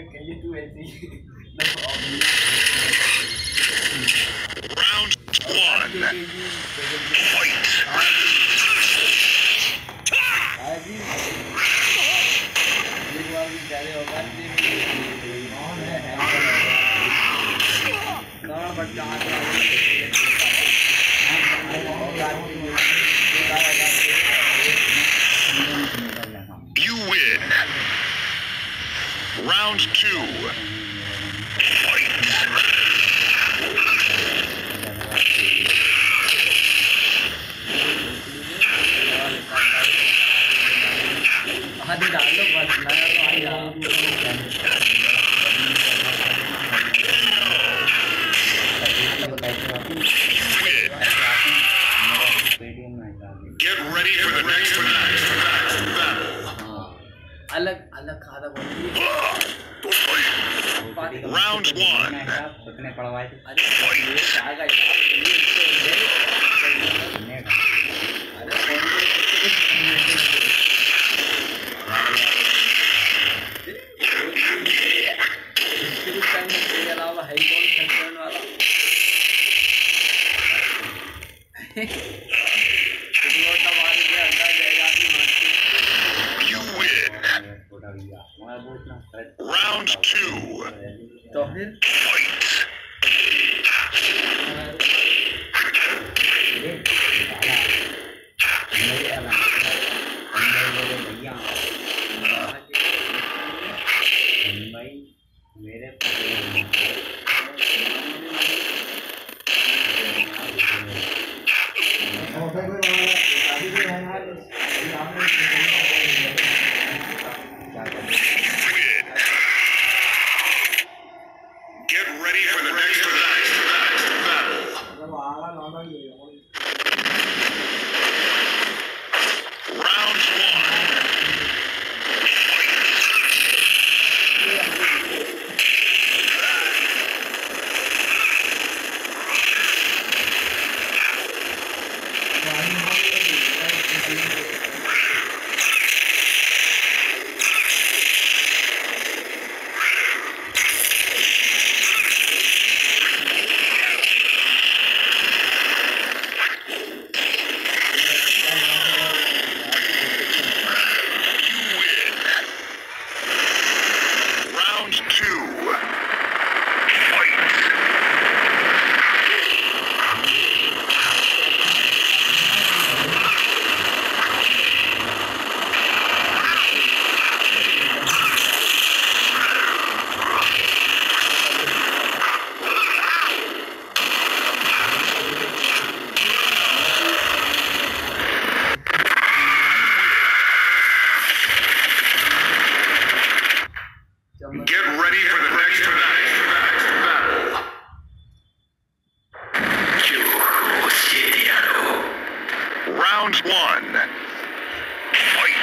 कहिए तू ऐसी Round one. Fight. आजी एक बार भी पहले होगा कौन बच्चा You win. Round two. Fight. आधी डाल लो बस लगा तो आई जा Get ready for the next battle. अलग अलग खादा बोलिए Round one. You win. Round two. तो फिर Fight. Win. Get ready for the next battle. Round one. Round two. Fight. Get ready for the next battle. Round one. Fight.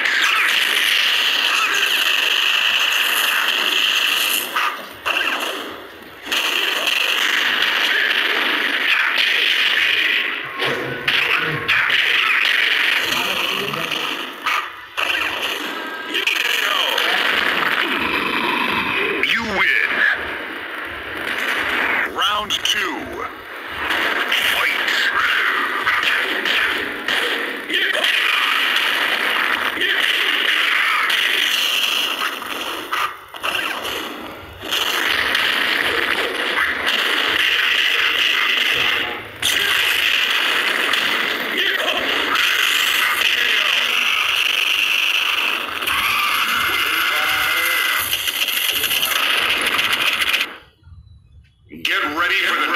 You win. Round two. Fight. Get ready for the